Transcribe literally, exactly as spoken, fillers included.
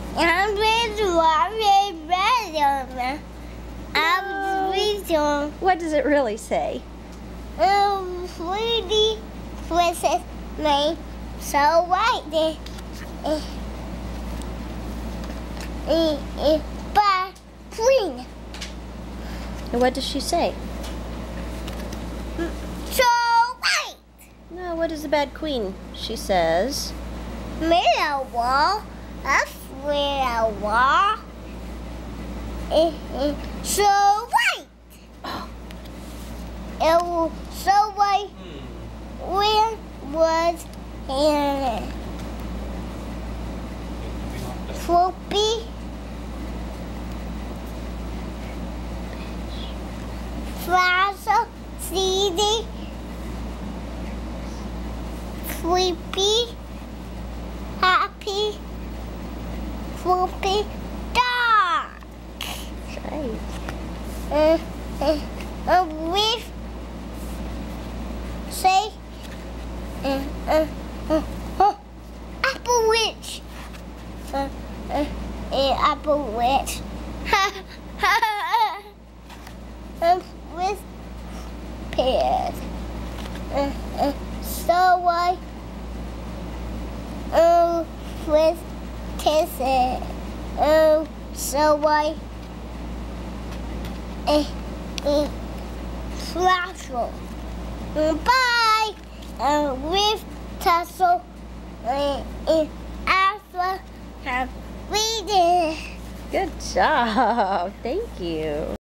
I'm with Robbie Redden. I'm with What does it really say? um, Sweetie Princess name so white there. Uh, uh, uh, but queen. And what does she say? So white. No, what is the bad queen? She says, Middle wall. That's where I wall. Uh, uh, so white. It was so white. Where was Hannah? Floppy. Frazzle. Seedy. Sleepy. Happy. Floppy. Dark. right. Uh, uh, uh, with say uh, uh, uh, uh, apple witch. Uh, uh, uh, apple witch. um, with pears. Uh, uh, so I um with kisses. Um, so I uh, uh, flash. Bye. Uh, with tussle uh, uh, alpha have reading. Good job. Thank you.